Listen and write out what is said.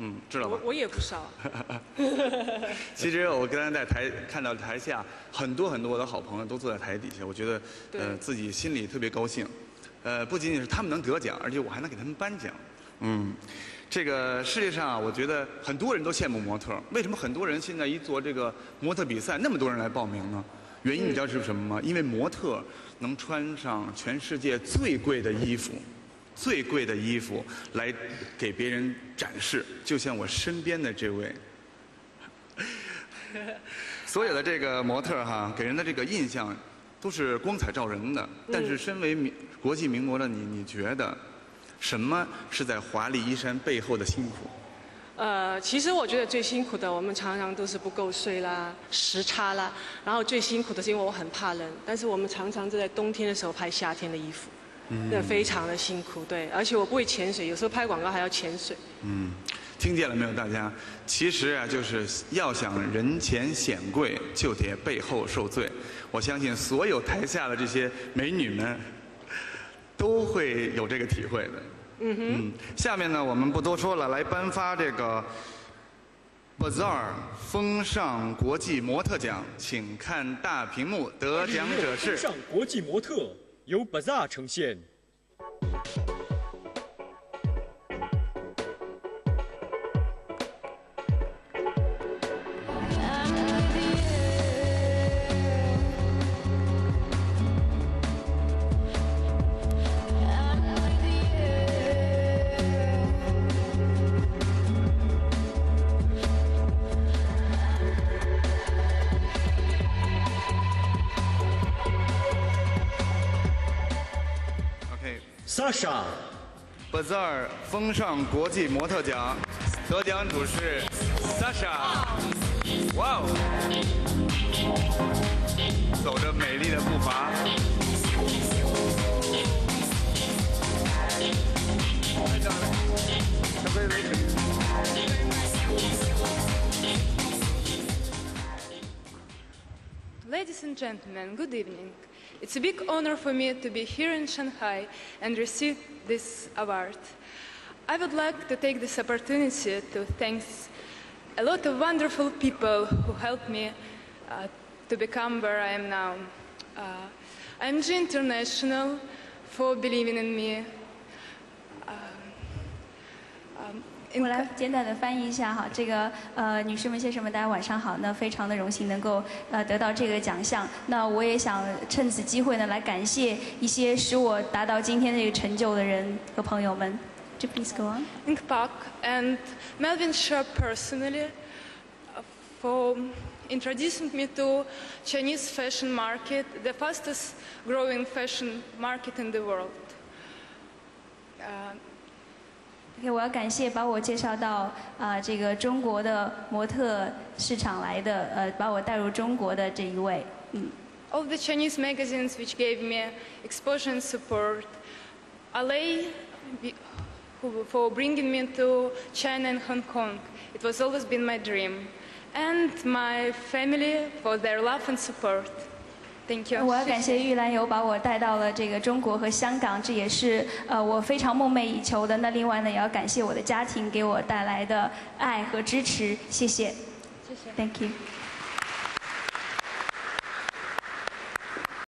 知道吧？ 我也不少。 其实我刚才在看到台下很多我的好朋友都坐在台底下，我觉得自己心里特别高兴。不仅仅是他们能得奖，而且我还能给他们颁奖。这个世界上啊，我觉得很多人都羡慕模特。为什么很多人现在一做这个模特比赛，那么多人来报名呢？原因你知道是什么吗？因为模特能穿上全世界最贵的衣服。最贵的衣服来给别人展示，就像我身边的这位，所有的这个模特哈，给人的这个印象都是光彩照人的。但是身为国际名模的你觉得什么是在华丽衣衫背后的辛苦？ 其实我觉得最辛苦的，我们常常都是不够睡啦、时差啦，然后最辛苦的是因为我很怕冷，但是我们常常在冬天的时候拍夏天的衣服。那非常的辛苦，对，而且我不会潜水，有时候拍广告还要潜水。 听见了没有，大家？其实啊，就是要想人前显贵，就得背后受罪。我相信所有台下的这些美女们都会有这个体会的。下面呢，我们不多说了，来颁发这个 Bazaar 风尚国际模特奖，请看大屏幕，得奖者是风尚国际模特。由 Bazaar 呈现。Sasha Bazaar 风尚国际模特奖得奖主是 Sasha。哇哦，走着美丽的步伐。 Ladies and gentlemen, good evening. It's a big honor for me to be here in Shanghai and receive this award. I would like to take this opportunity to thank a lot of wonderful people who helped me to become where I am now. I'm G International for believing in me. 我来简短的翻译一下哈，这个女士们、先生们，大家晚上好。那非常的荣幸能够得到这个奖项。那我也想趁此机会呢，来感谢一些使我达到今天这个成就的人和朋友们。就 please go on. Ink Park and Melvin Sharp personally for introducing me to Chinese fashion market, the fastest growing fashion market in the world. 我要感谢把我介绍到这个中国的模特市场来的把我带入中国的这一位。 All the Chinese magazines which gave me exposure and support, LA for bringing me to China and Hong Kong. It was always been my dream, and my family for their love and support. Thank you. 我要感谢玉兰油把我带到了这个中国和香港，这也是我非常梦寐以求的。那另外呢，也要感谢我的家庭给我带来的爱和支持，谢谢。 谢谢。 Thank you.